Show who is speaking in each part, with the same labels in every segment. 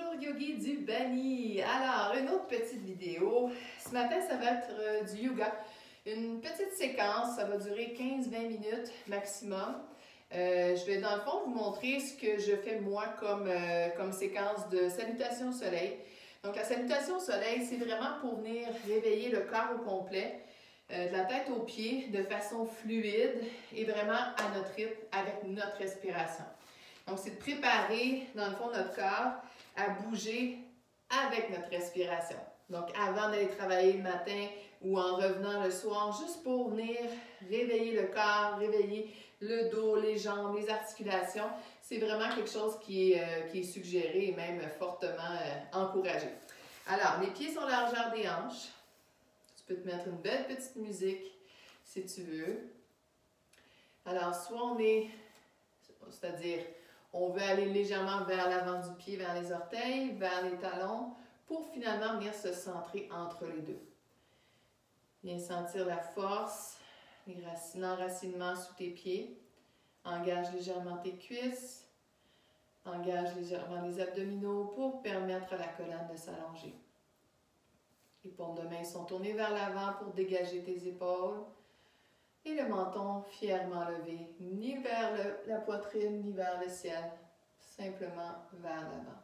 Speaker 1: Bonjour Yogi du Bani. Alors, une autre petite vidéo. Ce matin, ça va être du yoga. Une petite séquence, ça va durer 15-20 minutes maximum. Je vais dans le fond vous montrer ce que je fais moi comme séquence de salutation au soleil. Donc la salutation au soleil, c'est vraiment pour venir réveiller le corps au complet, de la tête aux pieds, de façon fluide et vraiment à notre rythme avec notre respiration. Donc, c'est de préparer, dans le fond, notre corps à bouger avec notre respiration. Donc, avant d'aller travailler le matin ou en revenant le soir, juste pour venir réveiller le corps, réveiller le dos, les jambes, les articulations. C'est vraiment quelque chose qui est suggéré et même fortement encouragé. Alors, les pieds sont à la largeur des hanches. Tu peux te mettre une belle petite musique si tu veux. Alors, soit on est, c'est-à-dire, on veut aller légèrement vers l'avant du pied, vers les orteils, vers les talons, pour finalement venir se centrer entre les deux. Viens sentir la force, l'enracinement sous tes pieds. Engage légèrement tes cuisses. Engage légèrement les abdominaux pour permettre à la colonne de s'allonger. Les paumes de main sont tournées vers l'avant pour dégager tes épaules. Et le menton fièrement levé, ni vers la poitrine, ni vers le ciel, simplement vers l'avant.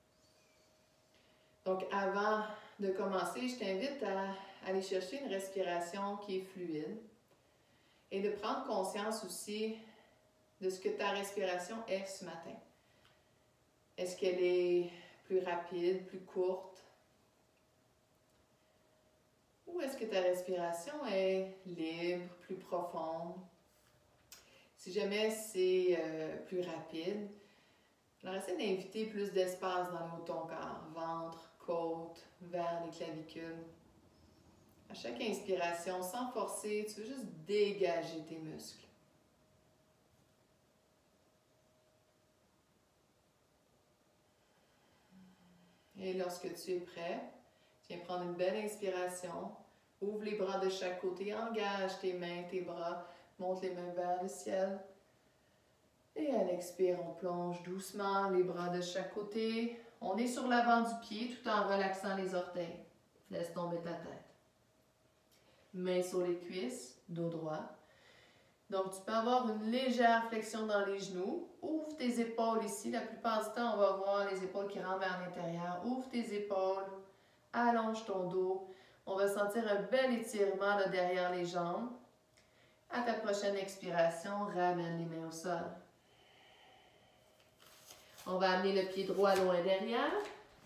Speaker 1: Donc, avant de commencer, je t'invite à aller chercher une respiration qui est fluide et de prendre conscience aussi de ce que ta respiration est ce matin. Est-ce qu'elle est plus rapide, plus courte? Ou est-ce que ta respiration est libre, plus profonde? Si jamais c'est plus rapide, alors essaie d'inviter plus d'espace dans le haut de ton corps, ventre, côte, vers les clavicules. À chaque inspiration, sans forcer, tu veux juste dégager tes muscles. Et lorsque tu es prêt, tu viens prendre une belle inspiration. Ouvre les bras de chaque côté, engage tes mains, tes bras, monte les mains vers le ciel. Et à l'expire, on plonge doucement les bras de chaque côté. On est sur l'avant du pied tout en relaxant les orteils. Laisse tomber ta tête. Mains sur les cuisses, dos droit. Donc, tu peux avoir une légère flexion dans les genoux. Ouvre tes épaules ici. La plupart du temps, on va voir les épaules qui rentrent vers l'intérieur. Ouvre tes épaules. Allonge ton dos. On va sentir un bel étirement là, derrière les jambes. À ta prochaine expiration, ramène les mains au sol. On va amener le pied droit loin derrière.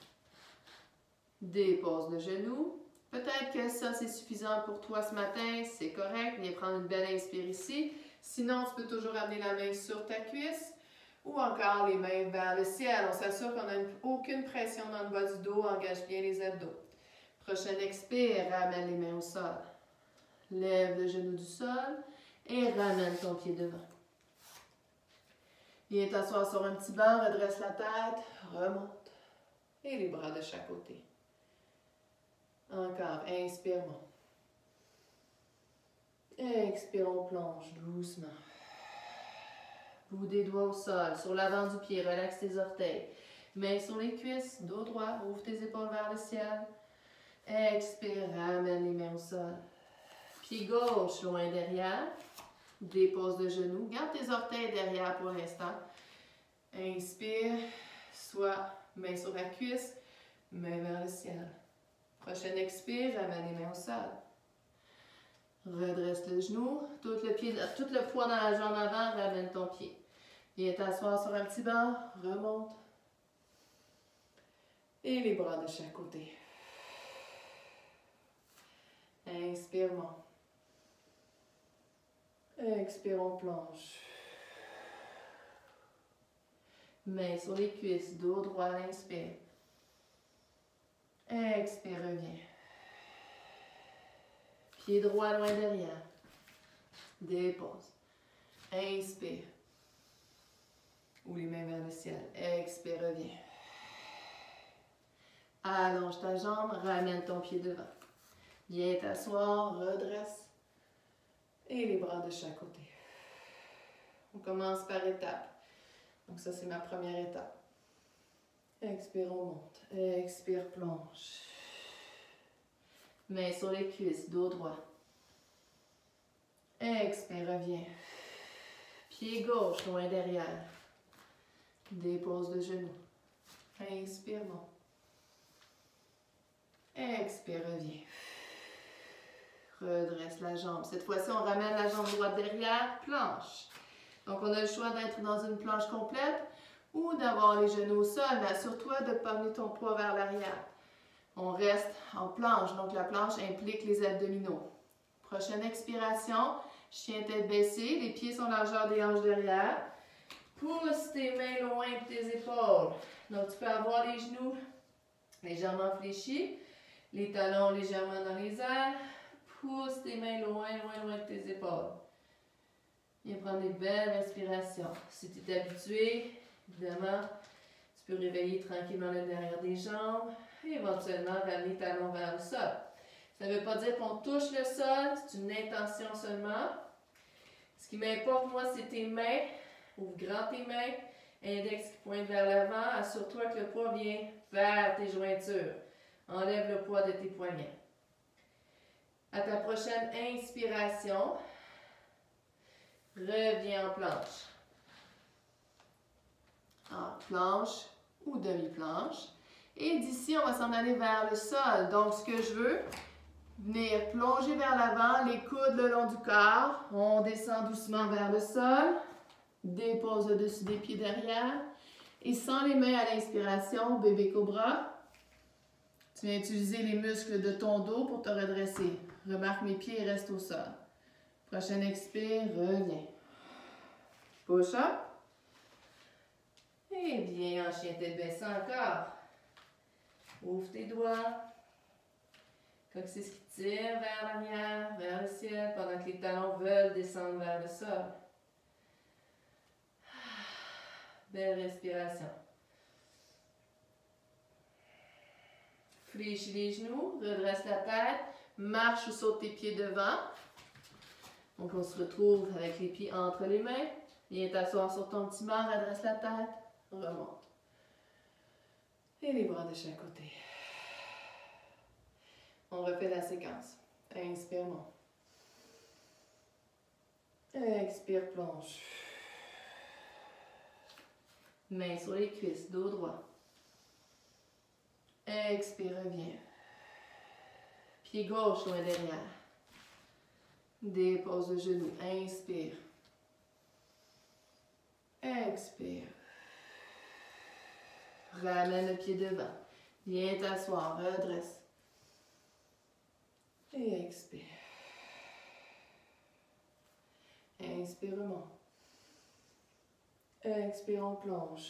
Speaker 1: Dépose le genou. Peut-être que ça, c'est suffisant pour toi ce matin. C'est correct. Viens prendre une belle inspire ici. Sinon, tu peux toujours amener la main sur ta cuisse ou encore les mains vers le ciel. On s'assure qu'on n'a aucune pression dans le bas du dos. Engage bien les abdos. Prochaine expire, ramène les mains au sol. Lève le genou du sol et ramène ton pied devant. Viens t'asseoir sur un petit banc, redresse la tête, remonte. Et les bras de chaque côté. Encore, inspire, monte. Expire, on plonge doucement. Bout des doigts au sol, sur l'avant du pied, relaxe tes orteils. Mains sur les cuisses, dos droit, ouvre tes épaules vers le ciel. Expire, ramène les mains au sol. Pied gauche, loin derrière. Dépose le genou. Garde tes orteils derrière pour l'instant. Inspire, soit main sur la cuisse, main vers le ciel. Prochaine expire, ramène les mains au sol. Redresse le genou. Tout le poids dans la jambe avant, ramène ton pied. Viens t'asseoir sur un petit banc, remonte. Et les bras de chaque côté. Inspire, monte. Expire, on plonge. Mains sur les cuisses, dos droit, inspire. Expire, reviens. Pied droit loin derrière. Dépose. Inspire. Ou les mains vers le ciel. Expire, reviens. Allonge ta jambe, ramène ton pied devant. Viens t'asseoir, redresse. Et les bras de chaque côté. On commence par étapes. Donc ça, c'est ma première étape. Expire, on monte. Expire, plonge. Main sur les cuisses, dos droit. Expire, reviens. Pied gauche, loin derrière. Dépose de genoux. Inspire, monte. Expire, reviens. Redresse la jambe. Cette fois-ci, on ramène la jambe droite derrière, planche. Donc, on a le choix d'être dans une planche complète ou d'avoir les genoux au sol, mais assure-toi de ne pas amener ton poids vers l'arrière. On reste en planche, donc la planche implique les abdominaux. Prochaine expiration, chien tête baissée, les pieds sont largeur des hanches derrière. Pousse tes mains loin de tes épaules. Donc, tu peux avoir les genoux légèrement fléchis, les talons légèrement dans les airs. Pousse tes mains loin, loin, loin de tes épaules. Viens prendre des belles respirations. Si tu es habitué, évidemment, tu peux réveiller tranquillement le derrière des jambes et éventuellement ramener talons vers le sol. Ça ne veut pas dire qu'on touche le sol, c'est une intention seulement. Ce qui m'importe, moi, c'est tes mains. Ouvre grand tes mains, index qui pointe vers l'avant. Assure-toi que le poids vient vers tes jointures. Enlève le poids de tes poignets. À ta prochaine inspiration, reviens en planche. En planche ou demi-planche. Et d'ici, on va s'en aller vers le sol. Donc, ce que je veux, venir plonger vers l'avant, les coudes le long du corps. On descend doucement vers le sol. Dépose le dessus des pieds derrière. Et sans les mains à l'inspiration, bébé cobra. Tu viens utiliser les muscles de ton dos pour te redresser. Remarque mes pieds restent au sol. Prochaine expire, reviens. Push up. Et viens en chien tête baissée encore. Ouvre tes doigts. Coccyx qui tire vers l'arrière, vers le ciel, pendant que les talons veulent descendre vers le sol. Belle respiration. Fléchis les genoux, redresse la tête, marche ou saute tes pieds devant. Donc on se retrouve avec les pieds entre les mains. Viens t'asseoir sur ton petit banc, redresse la tête, remonte. Et les bras de chaque côté. On refait la séquence. Inspire, monte. Expire, plonge. Main sur les cuisses, dos droit. Expire, reviens. Pied gauche loin derrière. Dépose le genou. Inspire. Expire. Ramène le pied devant. Viens t'asseoir, redresse. Et expire. Inspire, remonte. Expire, on plonge.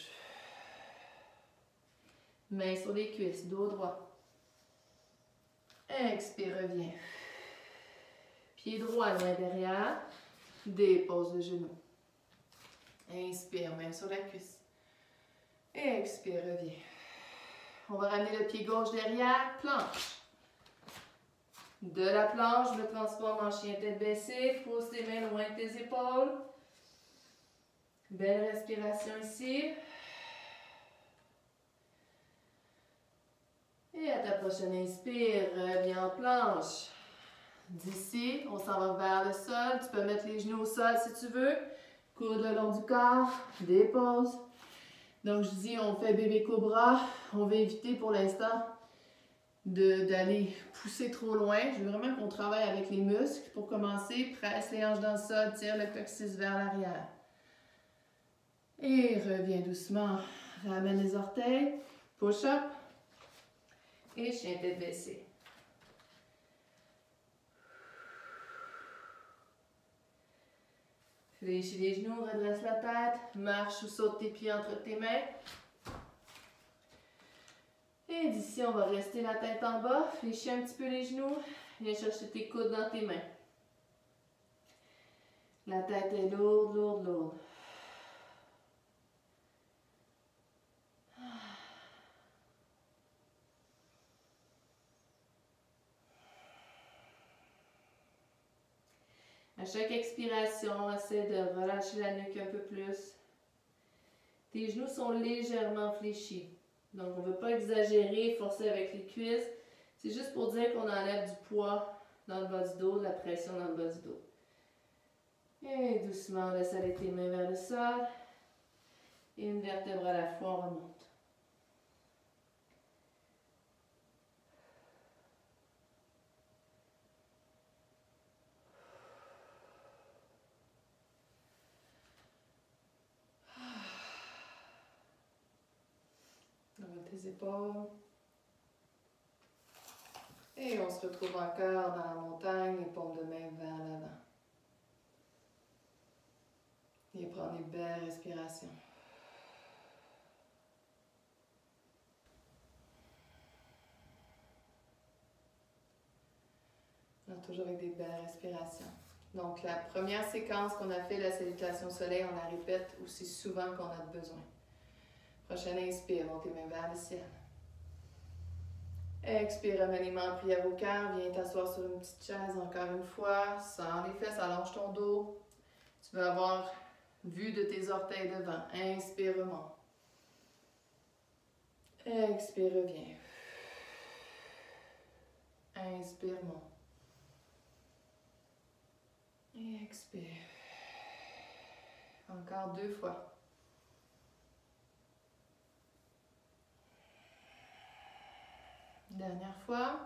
Speaker 1: Main sur les cuisses, dos droit. Expire, reviens. Pied droit loin derrière. Dépose le genou. Inspire, main sur la cuisse. Expire, reviens. On va ramener le pied gauche derrière, planche. De la planche, je me transforme en chien tête baissée. Pousse tes mains loin de tes épaules. Belle respiration ici. Et à ta prochaine inspire, reviens en planche. D'ici, on s'en va vers le sol. Tu peux mettre les genoux au sol si tu veux. Coude le long du corps, dépose. Donc je dis, on fait bébé cobra. On va éviter pour l'instant d'aller pousser trop loin. Je veux vraiment qu'on travaille avec les muscles. Pour commencer, presse les hanches dans le sol, tire le coccyx vers l'arrière. Et reviens doucement. Ramène les orteils. Push up. Et chien tête baissée. Fléchis les genoux, redresse la tête. Marche ou saute tes pieds entre tes mains. Et d'ici, on va rester la tête en bas. Fléchis un petit peu les genoux. Viens chercher tes coudes dans tes mains. La tête est lourde, lourde, lourde. À chaque expiration, essaie de relâcher la nuque un peu plus. Tes genoux sont légèrement fléchis.
Speaker 2: Donc, on ne veut pas exagérer, forcer avec les cuisses. C'est juste pour dire qu'on enlève du poids dans le bas du dos, de la pression dans le bas du dos. Et doucement, laisse aller tes mains vers le sol. Et une vertèbre à la fois, on remonte.
Speaker 1: Lève tes épaules. Et on se retrouve encore dans la montagne, les paumes de main vers l'avant. Et prends des belles respirations. Alors, toujours avec des belles respirations. Donc, la première séquence qu'on a fait, la salutation soleil, on la répète aussi souvent qu'on a besoin. Prochaine inspire, monte tes mains vers le ciel. Expire, remaniement en prière au cœur. Viens t'asseoir sur une petite chaise encore une fois. Sors les fesses, allonge ton dos. Tu vas avoir vue de tes orteils devant. Inspire, remonte. Expire, reviens. Inspire, monte. Et expire. Encore 2 fois. Dernière fois.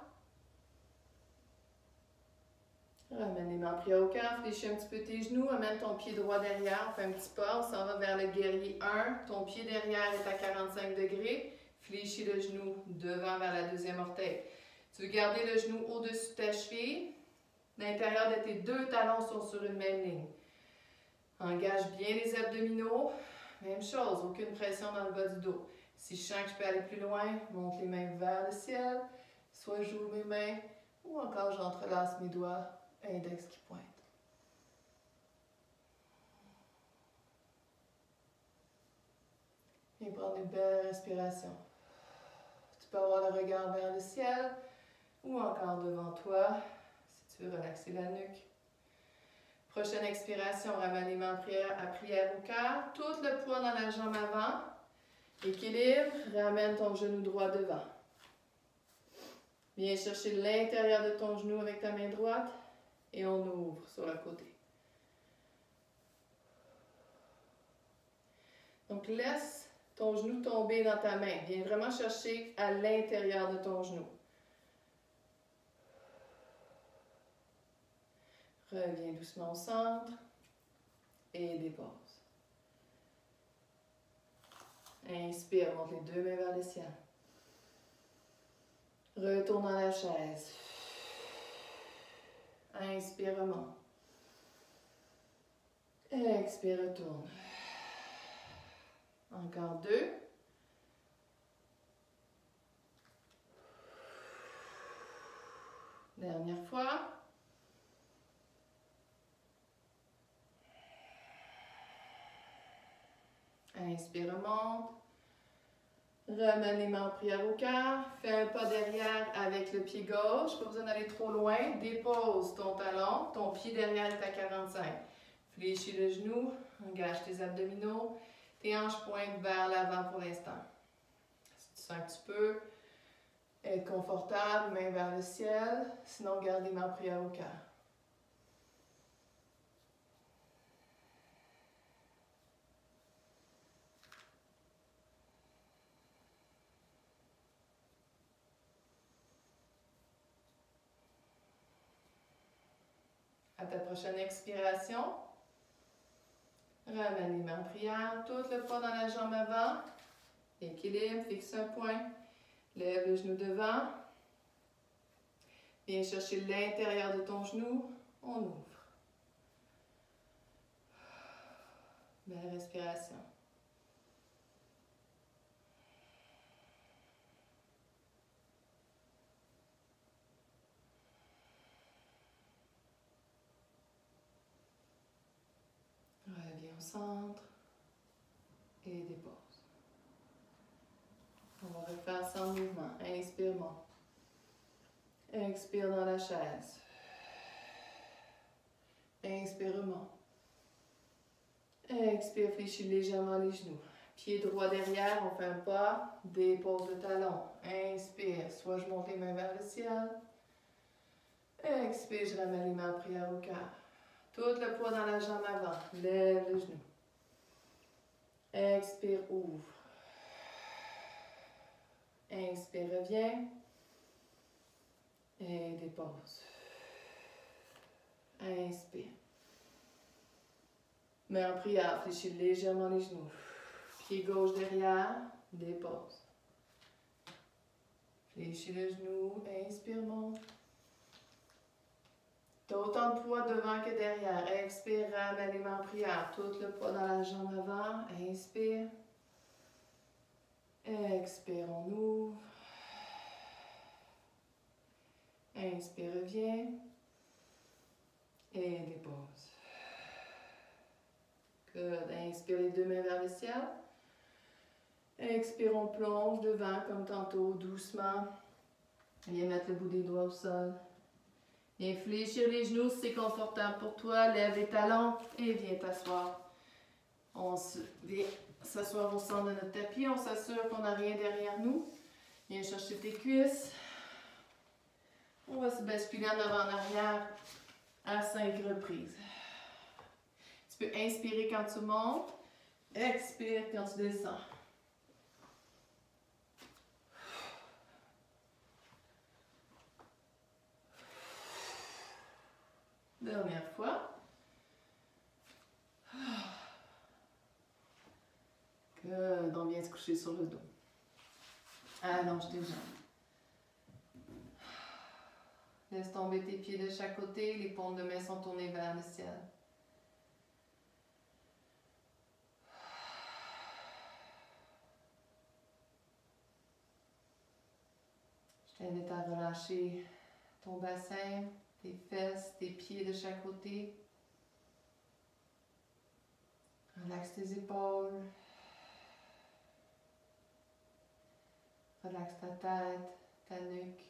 Speaker 1: Ramène les mains prières au cœur, fléchis un petit peu tes genoux, amène ton pied droit derrière, on fait un petit pas, on s'en va vers le guerrier 1. Ton pied derrière est à 45 degrés, fléchis le genou devant vers la deuxième orteil. Tu veux garder le genou au-dessus de ta cheville, l'intérieur de tes 2 talons sont sur une même ligne. Engage bien les abdominaux, même chose, aucune pression dans le bas du dos. Si je sens que je peux aller plus loin, monte les mains vers le ciel, soit j'ouvre mes mains ou encore j'entrelace mes doigts. Index qui pointe. Et prends une belle respiration. Tu peux avoir le regard vers le ciel ou encore devant toi si tu veux relaxer la nuque. Prochaine expiration, ramène les mains à prière au cœur. Tout le poids dans la jambe avant. Équilibre, ramène ton genou droit devant. Viens chercher l'intérieur de ton genou avec ta main droite. Et on ouvre sur le côté. Donc, laisse ton genou tomber dans ta main. Viens vraiment chercher à l'intérieur de ton genou. Reviens doucement au centre et dépose. Inspire, monte les 2 mains vers le ciel. Retourne dans la chaise. Inspire, remonte. Expire, retourne. Encore 2. Dernière fois. Inspire, remonte. Ramène les mains en prière au cœur. Fais un pas derrière avec le pied gauche. Pas besoin d'aller trop loin. Dépose ton talon. Ton pied derrière est à 45. Fléchis le genou. Engage tes abdominaux. Tes hanches pointent vers l'avant pour l'instant. Si tu sens que tu peux être confortable, main vers le ciel. Sinon, garde les mains en prière au cœur. À ta prochaine expiration, ramène les mains en prière, tout le poids dans la jambe avant, équilibre, fixe un point, lève le genou devant, viens chercher l'intérieur de ton genou, on ouvre. Belle respiration. Reviens au centre et dépose. On va refaire sans mouvement. Inspire, monte. Expire dans la chaise. Inspire, monte. Expire, fléchis légèrement les genoux. Pied droit derrière, on fait un pas, dépose le talon. Inspire, soit je monte les mains vers le ciel. Expire, je ramène les mains en prière au cœur. Tout le poids dans la jambe avant. Lève le genou. Expire, ouvre. Inspire, reviens. Et dépose. Inspire. Main en prière, fléchis légèrement les genoux. Pied gauche derrière, dépose. Fléchis le genou, inspire, monte. T'as autant de poids devant que derrière. Expire, ramène les mains en prière. Tout le poids dans la jambe avant. Inspire. Expire, on ouvre. Inspire, reviens. Et dépose. Good. Inspire les deux mains vers le ciel. Expire, on plonge devant comme tantôt, doucement. Viens mettre le bout des doigts au sol. Viens fléchir les genoux si c'est confortable pour toi. Lève les talons et viens t'asseoir. On vient s'asseoir au centre de notre tapis. On s'assure qu'on n'a rien derrière nous. Viens chercher tes cuisses. On va se basculer en avant en arrière à 5 reprises. Tu peux inspirer quand tu montes. Expire quand tu descends. Dernière fois. Good. On vient se coucher sur le dos. Allonge tes jambes. Laisse tomber tes pieds de chaque côté. Les paumes de main sont tournées vers le ciel. Je t'invite à relâcher ton bassin, tes fesses, tes pieds de chaque côté. Relaxe tes épaules. Relaxe ta tête, ta nuque.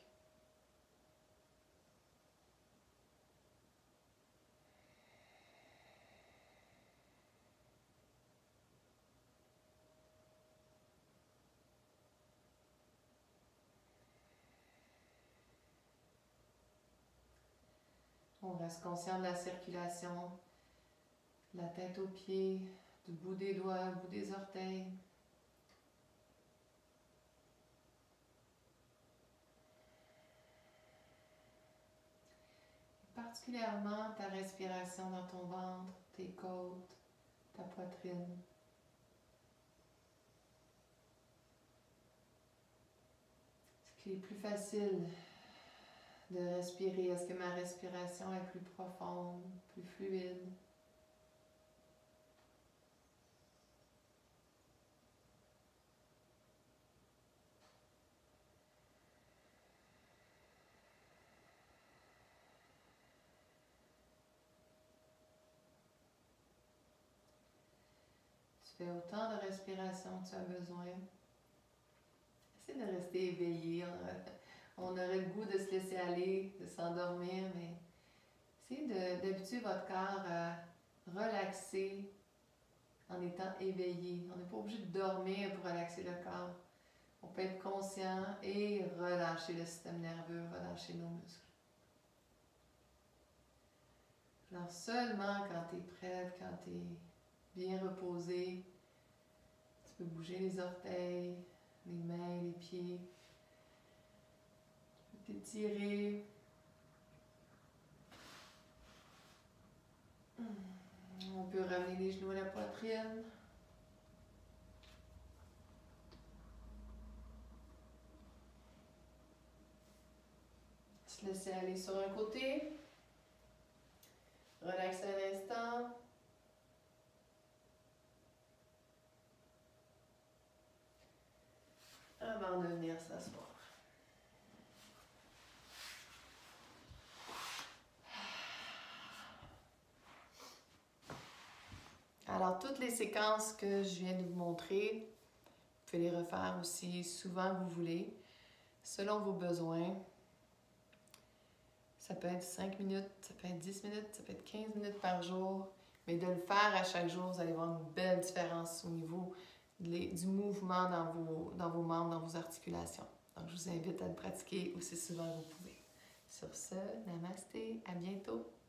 Speaker 1: On reste conscient de la circulation, de la tête aux pieds, du bout des doigts, du bout des orteils. Particulièrement ta respiration dans ton ventre, tes côtes, ta poitrine. Ce qui est plus facile de respirer, est-ce que ma respiration est plus profonde, plus fluide? Tu fais autant de respiration que tu as besoin. Essaie de rester éveillé. On aurait le goût de se laisser aller, de s'endormir, mais essayez d'habituer votre corps à relaxer en étant éveillé. On n'est pas obligé de dormir pour relaxer le corps. On peut être conscient et relâcher le système nerveux, relâcher nos muscles. Alors seulement quand tu es prête, quand tu es bien reposé, tu peux bouger les orteils, les mains, les pieds. Tu peux t'étirer. On peut ramener les genoux à la poitrine. Se laisser aller sur un côté. Relaxer un instant. Avant de venir s'asseoir. Alors, toutes les séquences que je viens de vous montrer, vous pouvez les refaire aussi souvent que vous voulez, selon vos besoins. Ça peut être 5 minutes, ça peut être 10 minutes, ça peut être 15 minutes par jour, mais de le faire à chaque jour, vous allez voir une belle différence au niveau du mouvement dans vos membres, dans vos articulations. Donc, je vous invite à le pratiquer aussi souvent que vous pouvez. Sur ce, namasté, à bientôt!